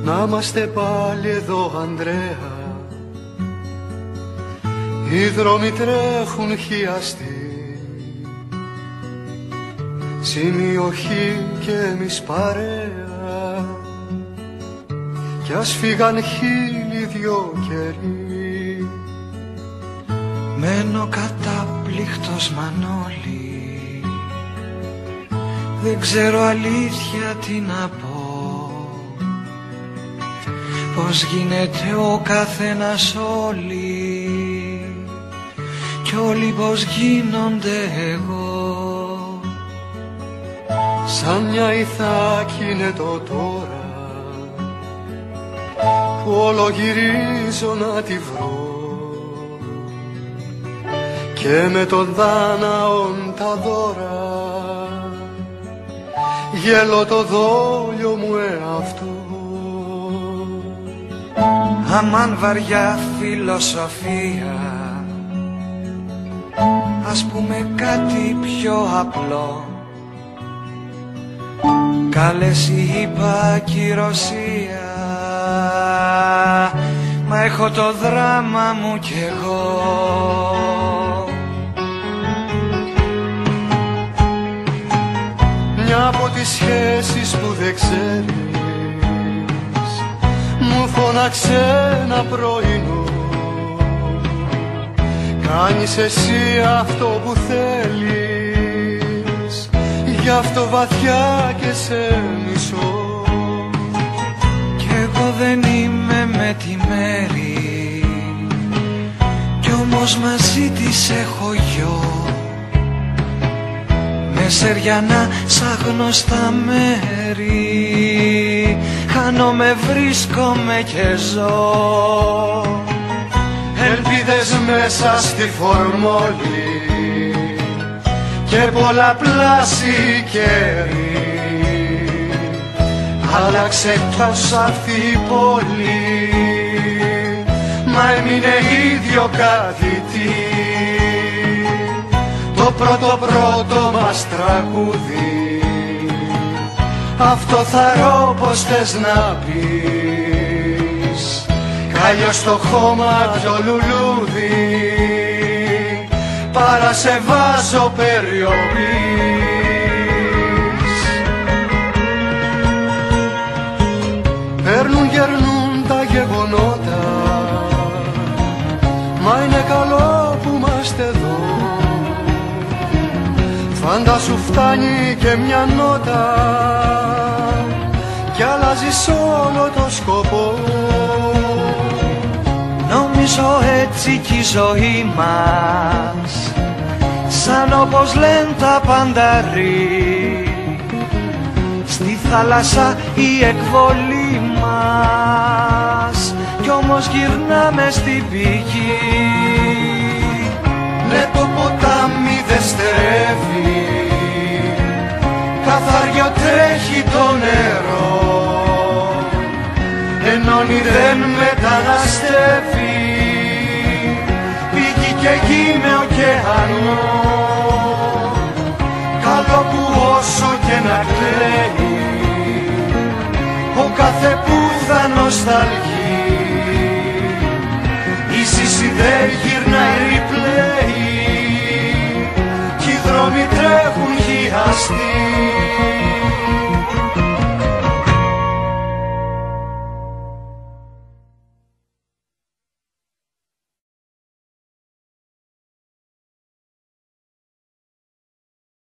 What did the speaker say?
να είμαστε πάλι εδώ, Ανδρέα. Οι δρόμοι τρέχουν χιαστοί, σημείο Χ και εμείς παρέα, κι ας φύγαν 1002 καιροί. Μένω κατάπληκτος Μανώλη, δεν ξέρω αλήθεια τι να πω. Πως γίνεται ο καθένας όλοι, κι όλοι πως γίνονται εγώ. Σαν μια Ιθάκη είναι το τώρα, που όλο γυρίζω να τη βρω, και με τον Δάναον τα δώρα γέλω το δόλιο μου εαυτό. Αμάν βαριά φιλοσοφία, ας πούμε κάτι πιο απλό. Κάλες είπα κυρωσία, μα έχω το δράμα μου κι εγώ. Μια από τις σχέσεις που δεν ξέρεις μου φώναξε ένα πρωινό, κάνεις εσύ αυτό που θέλεις, γι' αυτό βαθιά και σε μισώ. Κι εγώ δεν είμαι με τη μέρη, κι όμως μαζί της έχω γιο. Με Σεριανά σαν γνωστά μέρη, χάνομαι, βρίσκομαι και ζω. Ελπίδες μέσα στη φορμόλη και πολλαπλάσιοι καιροί, άλλαξε τόσο αυτή η πόλη, μα έμεινε ίδιο κάτι τι. Το πρώτο μας τραγούδι, αυτό θα ρω πως θες να πεις. Κάλιο στο χώμα πιο λουλούδι, παρά σε βάζω περιοπής. Παίρνουν γερνούν τα γεγονότα, μα είναι καλό που είμαστε εδώ. Φαντάσου φτάνει και μια νότα κι αλλάζεις όλο το σκοπό. Νομίζω έτσι κι η ζωή μας, σαν όπως λένε τα πανταρί, στη θάλασσα η εκβολή μας, κι όμως γυρνάμε στην πηγή. Ναι, το ποτάμι δεν στερεύει, καθαριό τρέχει το νερό, ενώνει δεν μεταναστεύει, πηγή και γη με ωκεανό. Καλό που όσο και να κλαίει, ο κάθε που θα νοσταλγεί, η ζήση δεν γυρνάει replay, κι οι δρόμοι τρέχουν χιαστοί.